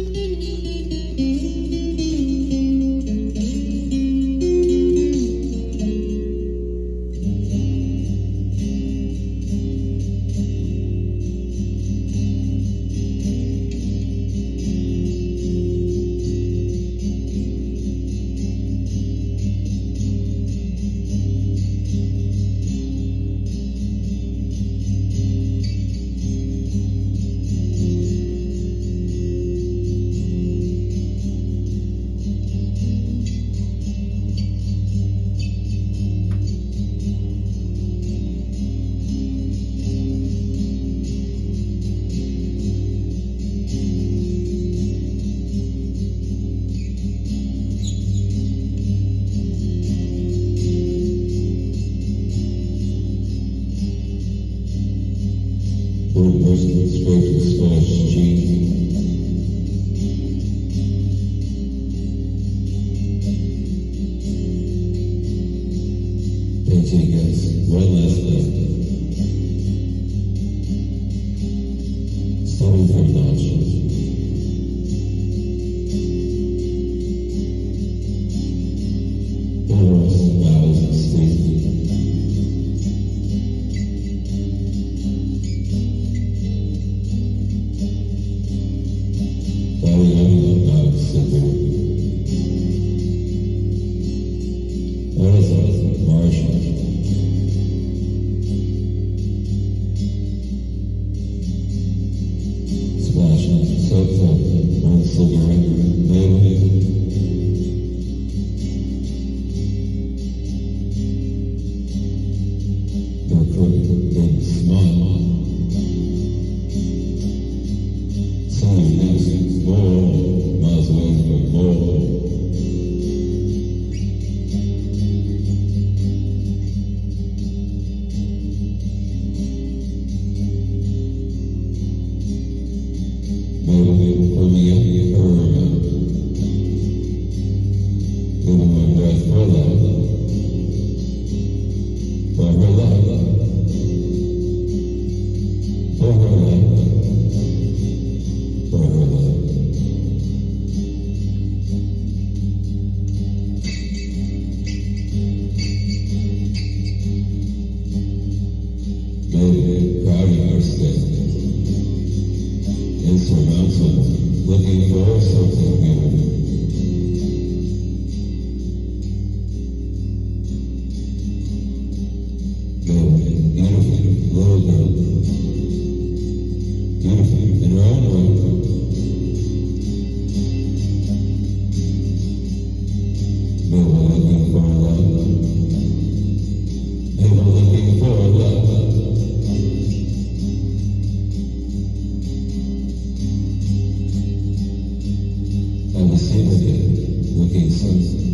Take us one last step. Starting from nostrils. Almost bowels of sleep. Body on about sleeping. What is that? Martial. Splashing soap on cigarette, maybe. Your crooked big smile. See you next more, miles away from more. Maybe holding up her giving my breath for love, for her love, for her love, for her love. Maybe proud of her skin. Insurmountable, looking for something new. Beautiful little girl, beautiful in her own way. Maybe looking for love. Maybe looking for love. Have you seen her yet? Looking sunset.